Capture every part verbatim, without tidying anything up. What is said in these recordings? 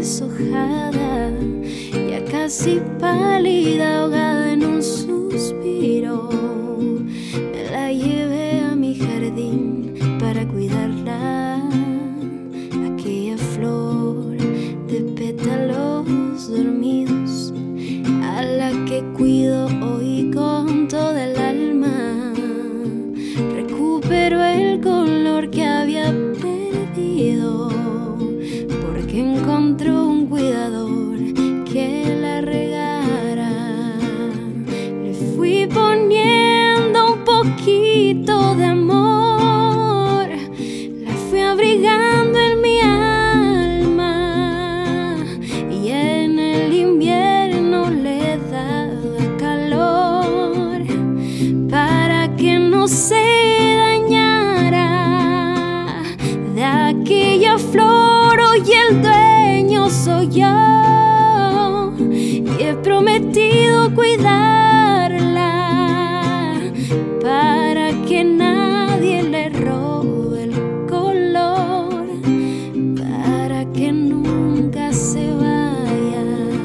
deshojada, ya casi pálida, ahogada en un suspiro. Me la llevé a mi jardín para cuidarla, aquella flor de pétalos dormidos, a la que cuido hoy con toda el alma. Recupero el color que había perdido, porque encontró un cuidador que la regara. Le fui poniendo un poquito de amor, la fui abrigando en mi alma, y en el invierno le daba calor para que no se dañara de aquella flor. Hoy el dueño soy yo y he prometido cuidarla para que nadie le robe el color, para que nunca se vaya.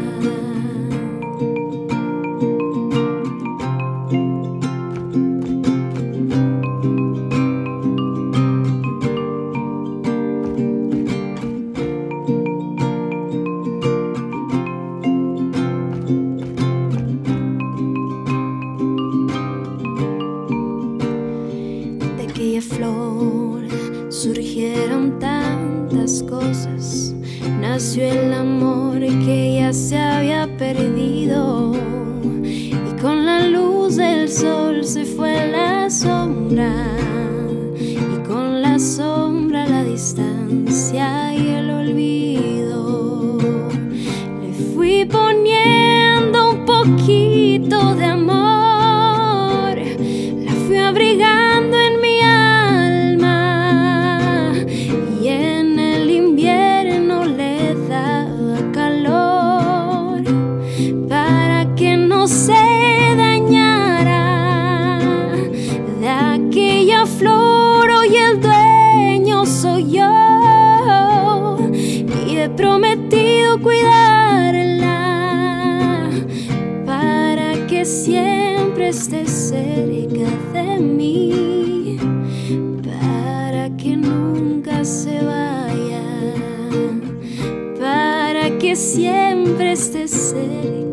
De aquella flor surgieron tantas cosas, nació el amor que ya se había perdido, y con la luz del sol se fue la sombra, y con la sombra la distancia y el olvido. Le fui poniendo un poquito de amor, la fui abrigando en mi alma, y en el invierno le daba calor para que no se dañara de aquella flor. Hoy el dueño soy yo y he prometido cuidarla para que siempre esté cerca de mí, para que nunca se vaya, para que siempre esté cerca.